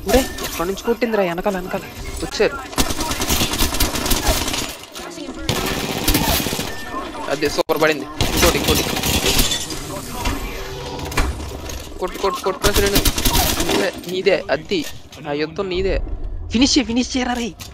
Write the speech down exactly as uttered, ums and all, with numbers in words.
ఒరే ఎక్కడి నుంచి కొట్టిందిరా? వెనకాల వెనకాల వచ్చారు. అదే సూపర్ పడింది. ఇంకోటి ఇంకోటి కొట్టు కొట్టు కొట్టు ప్రెసిడెంట్. నీదే నీదే అద్ది. ఆ యుద్ధం నీదే. ఫినిష్ ఫినిష్ చేయరా రే.